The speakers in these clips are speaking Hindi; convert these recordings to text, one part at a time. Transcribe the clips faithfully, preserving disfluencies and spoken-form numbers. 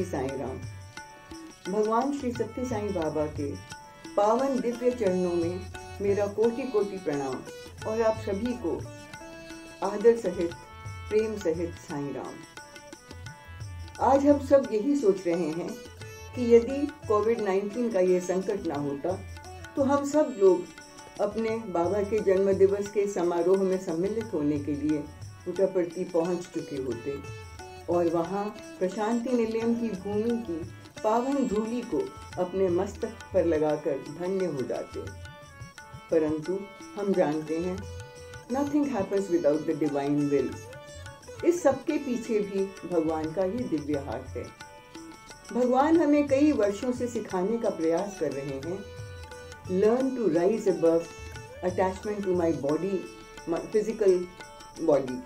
साईं राम। भगवान श्री सत्य साईं बाबा के पावन दिव्य चरणों में मेरा कोटि कोटि प्रणाम और आप सभी को आदर सहित प्रेम सहित साईं राम। आज हम सब यही सोच रहे हैं कि यदि कोविड नाइन्टीन का ये संकट ना होता तो हम सब लोग अपने बाबा के जन्म दिवस के समारोह में सम्मिलित होने के लिए पुट्टपर्ती पहुंच चुके होते और वहां प्रशांति निलयम की भूमि की पावन धूलि को अपने मस्तक पर लगाकर धन्य हो जाते। परंतु हम जानते हैं nothing happens without the divine will. इस सबके पीछे भी भगवान का ही दिव्य हाथ है। भगवान हमें कई वर्षों से सिखाने का प्रयास कर रहे हैं, learn to rise above attachment to my body, my physical body.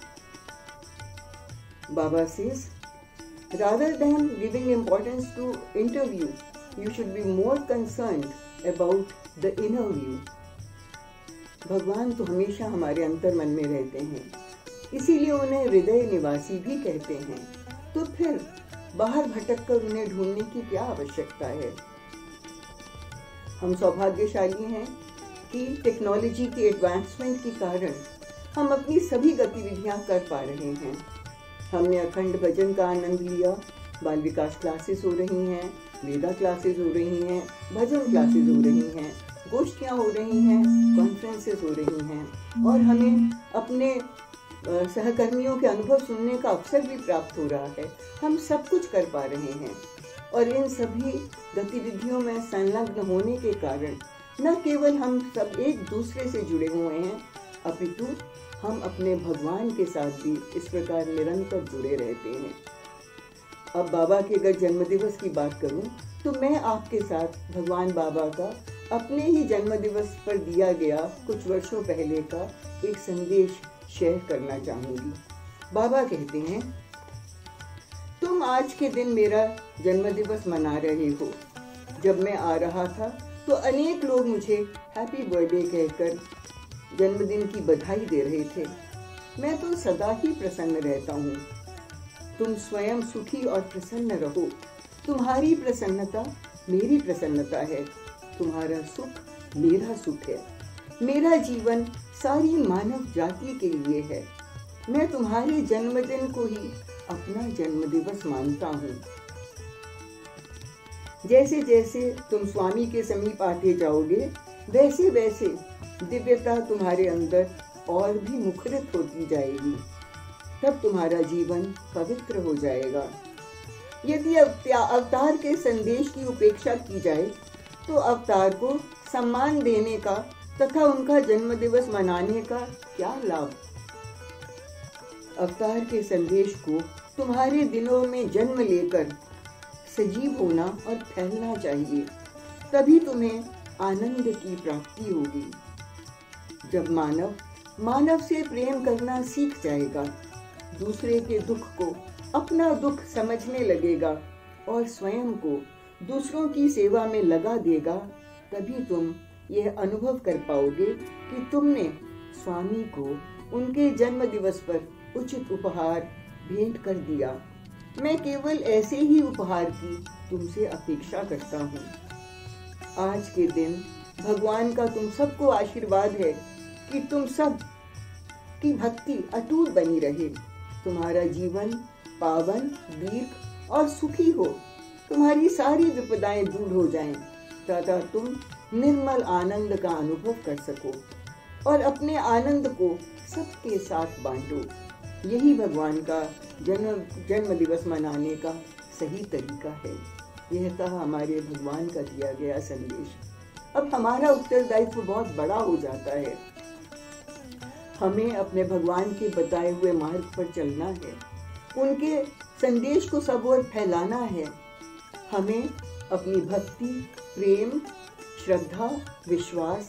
Baba says, rather than giving importance to interview, you should be more concerned about the inner view. भगवान तो हमेशा हमारे अंतर मन में रहते हैं, इसीलिए उन्हें हृदय निवासी भी कहते हैं। तो फिर बाहर भटक कर उन्हें ढूंढने की क्या आवश्यकता है। हम सौभाग्यशाली हैं कि टेक्नोलॉजी के एडवांसमेंट के कारण हम अपनी सभी गतिविधियां कर पा रहे हैं। हमने अखंड भजन का आनंद लिया, बाल विकास क्लासेस हो रही हैं, वेदा क्लासेस हो रही हैं, भजन क्लासेस हो रही हैं, गोष्ठियां हो रही हैं, कॉन्फ्रेंसेस हो रही हैं और हमें अपने सहकर्मियों के अनुभव सुनने का अवसर भी प्राप्त हो रहा है। हम सब कुछ कर पा रहे हैं और इन सभी गतिविधियों में संलग्न होने के कारण न केवल हम सब एक दूसरे से जुड़े हुए हैं, अपितु हम अपने भगवान के साथ भी इस प्रकार निरंतर जुड़े रहते हैं। अब बाबा के अगर जन्मदिवस की बात करूं तो मैं आपके साथ भगवान बाबा का अपने ही जन्मदिवस पर दिया गया कुछ वर्षों पहले का एक संदेश शेयर करना चाहूंगी। बाबा कहते हैं, तुम आज के दिन मेरा जन्मदिवस मना रहे हो। जब मैं आ रहा था तो अनेक लोग मुझे हैप्पी बर्थडे कहकर जन्मदिन की बधाई दे रहे थे। मैं तो सदा ही प्रसन्न रहता हूँ। तुम स्वयं सुखी और प्रसन्न रहो। तुम्हारी प्रसन्नता मेरी प्रसन्नता है, तुम्हारा सुख मेरा सुख है। मेरा जीवन सारी मानव जाति के लिए है। मैं तुम्हारे जन्मदिन को ही अपना जन्मदिवस मानता हूँ। जैसे जैसे तुम स्वामी के समीप आते जाओगे वैसे वैसे दिव्यता तुम्हारे अंदर और भी मुखरित होती जाएगी। तब तुम्हारा जीवन पवित्र हो जाएगा। यदि अवतार के संदेश की उपेक्षा की जाए तो अवतार को सम्मान देने का तथा उनका जन्मदिवस मनाने का क्या लाभ। अवतार के संदेश को तुम्हारे दिलों में जन्म लेकर सजीव होना और फैलना चाहिए, तभी तुम्हें आनंद की प्राप्ति होगी। जब मानव मानव से प्रेम करना सीख जाएगा, दूसरे के दुख को अपना दुख समझने लगेगा और स्वयं को दूसरों की सेवा में लगा देगा, तभी तुम यह अनुभव कर पाओगे कि तुमने स्वामी को उनके जन्म दिवस पर उचित उपहार भेंट कर दिया। मैं केवल ऐसे ही उपहार की तुमसे अपेक्षा करता हूँ। आज के दिन भगवान का तुम सबको आशीर्वाद है कि तुम सब की भक्ति अटूट बनी रहे, तुम्हारा जीवन पावन, दीर्घ और सुखी हो, तुम्हारी सारी विपदाएं दूर हो जाएं, तथा तुम निर्मल आनंद का अनुभव कर सको और अपने आनंद को सबके साथ बांटो। यही भगवान का जन्म जन्म दिवस मनाने का सही तरीका है। यह था हमारे भगवान का दिया गया संदेश। अब हमारा उत्तरदायित्व बहुत बड़ा हो जाता है। हमें अपने भगवान के बताए हुए मार्ग पर चलना है, उनके संदेश को सब ओर फैलाना है। हमें अपनी भक्ति, प्रेम, श्रद्धा, विश्वास,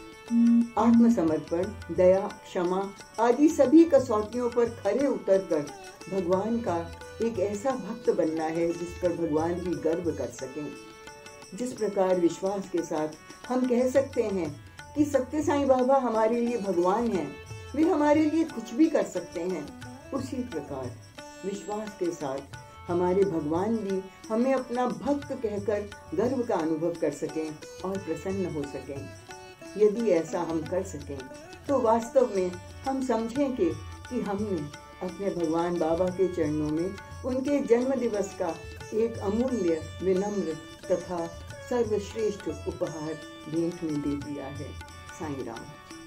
आत्मसमर्पण, दया, क्षमा आदि सभी कसौटियों पर खरे उतरकर भगवान का एक ऐसा भक्त बनना है जिस पर भगवान भी गर्व कर सकें। जिस प्रकार विश्वास के साथ हम कह सकते हैं कि सत्य साईं बाबा हमारे लिए भगवान हैं, वे हमारे लिए कुछ भी कर सकते हैं, उसी प्रकार विश्वास के साथ हमारे भगवान भी हमें अपना भक्त कहकर गर्व का अनुभव कर सकें और प्रसन्न हो सकें। यदि ऐसा हम कर सकें तो वास्तव में हम समझें कि, कि हमने अपने भगवान बाबा के चरणों में उनके जन्म दिवस का एक अमूल्य, विनम्र तथा सर्वश्रेष्ठ उपहार भेंट में दे दिया है। साईं राम।